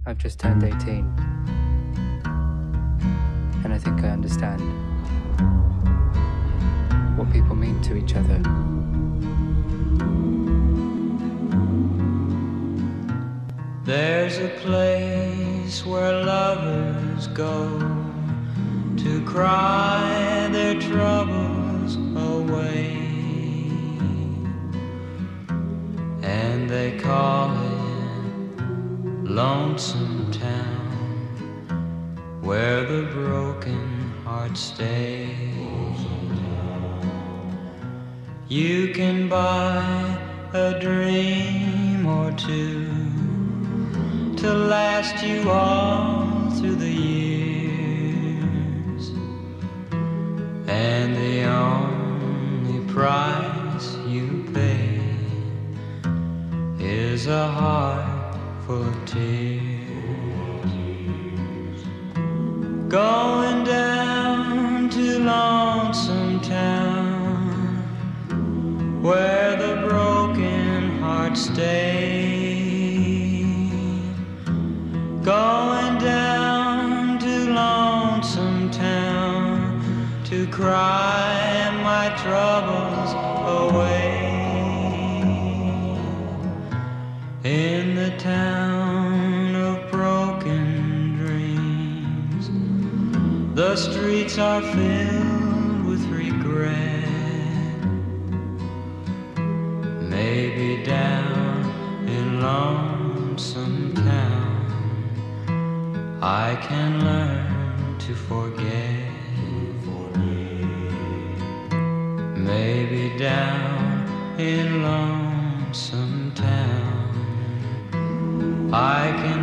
I've just turned 18, and I think I understand what people mean to each other. There's a place where lovers go to cry their troubles away, and they call it Lonesome Town, where the broken heart stays. You can buy a dream or two to last you all through the years, and the only price you pay is a heart full of tears. Going down to Lonesome Town, where the broken heart stays. Going down to Lonesome Town to cry my troubles away. In the town of broken dreams, the streets are filled with regret. Maybe down in Lonesome Town I can learn to forget. Maybe down in Lonesome Town I can